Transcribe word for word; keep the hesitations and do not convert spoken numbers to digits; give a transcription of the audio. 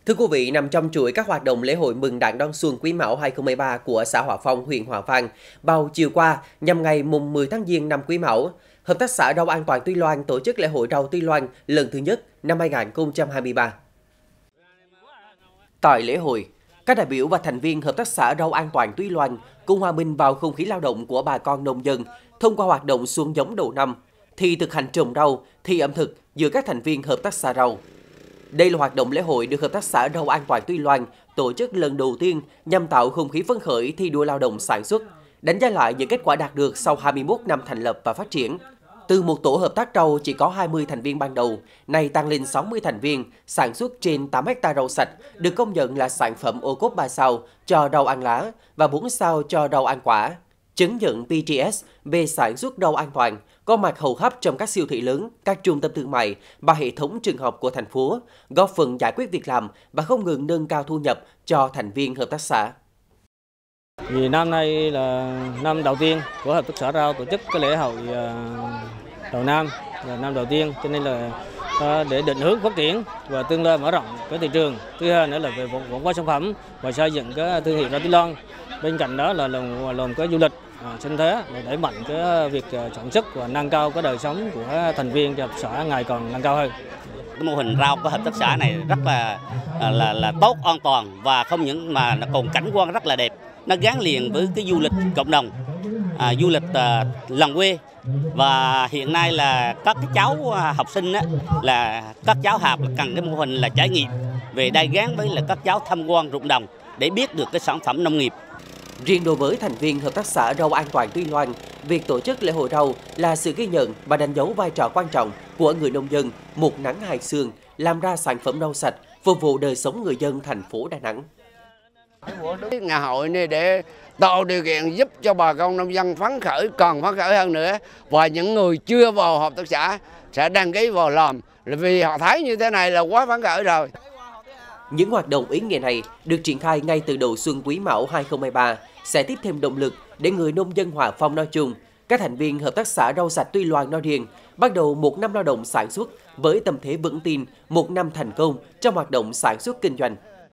Thưa quý vị, nằm trong chuỗi các hoạt động lễ hội mừng Đán đón xuân Quý Mão hai không hai ba của xã Hòa Phong, huyện Hòa Vang, vào chiều qua nhằm ngày mùng mười tháng Giêng năm Quý Mão, Hợp tác xã Rau An Toàn Tuy Loan tổ chức lễ hội rau Tuy Loan lần thứ nhất năm hai nghìn không trăm hai mươi ba. Tại lễ hội, các đại biểu và thành viên Hợp tác xã Rau An Toàn Tuy Loan cùng hòa mình vào không khí lao động của bà con nông dân thông qua hoạt động xuống giống đầu năm, thi thực hành trồng rau, thi ẩm thực giữa các thành viên Hợp tác xã rau. Đây là hoạt động lễ hội được Hợp tác xã Rau An Toàn Tuy Loan tổ chức lần đầu tiên nhằm tạo không khí phấn khởi thi đua lao động sản xuất, đánh giá lại những kết quả đạt được sau hai mươi mốt năm thành lập và phát triển. Từ một tổ hợp tác rau chỉ có hai mươi thành viên ban đầu, nay tăng lên sáu mươi thành viên, sản xuất trên tám héc ta rau sạch, được công nhận là sản phẩm ô cốp ba sao cho rau ăn lá và bốn sao cho rau ăn quả. Chứng nhận pê giê ét về sản xuất rau an toàn, có mặt hầu khắp trong các siêu thị lớn, các trung tâm thương mại và hệ thống trường học của thành phố, góp phần giải quyết việc làm và không ngừng nâng cao thu nhập cho thành viên hợp tác xã. Vì năm nay là năm đầu tiên của Hợp tác xã Rau tổ chức cái lễ hội đầu năm, là năm đầu tiên, cho nên là để định hướng phát triển và tương lai mở rộng cái thị trường. Thứ hai nữa là về quảng bá sản phẩm và xây dựng cái thương hiệu rau Tuy Loan. Bên cạnh đó là làm, làm cái du lịch sinh thế để đẩy mạnh cái việc sản xuất và nâng cao cái đời sống của thành viên hợp tác xã ngày càng nâng cao hơn. Cái mô hình rau của hợp tác xã này rất là là là tốt, an toàn và không những mà nó còn cảnh quan rất là đẹp. Nó gắn liền với cái du lịch cộng đồng, à, du lịch à, làng quê. Và hiện nay là các cái cháu học sinh á, là các cháu học là cần cái mô hình là trải nghiệm về đây, gắn với là các cháu tham quan ruộng đồng để biết được cái sản phẩm nông nghiệp. Riêng đối với thành viên Hợp tác xã Rau An Toàn Tuy Loan, việc tổ chức lễ hội rau là sự ghi nhận và đánh dấu vai trò quan trọng của người nông dân một nắng hai sương làm ra sản phẩm rau sạch phục vụ đời sống người dân thành phố Đà Nẵng. Ngày hội này để tạo điều kiện giúp cho bà con nông dân phấn khởi, còn phấn khởi hơn nữa, và những người chưa vào hợp tác xã sẽ đăng ký vào làm vì họ thấy như thế này là quá phấn khởi rồi. Những hoạt động ý nghĩa này được triển khai ngay từ đầu xuân Quý Mão hai không hai ba sẽ tiếp thêm động lực để người nông dân Hòa Phong nói chung, các thành viên Hợp tác xã Rau Sạch Tuy Loan nói riêng bắt đầu một năm lao động sản xuất với tâm thế vững tin, một năm thành công trong hoạt động sản xuất kinh doanh.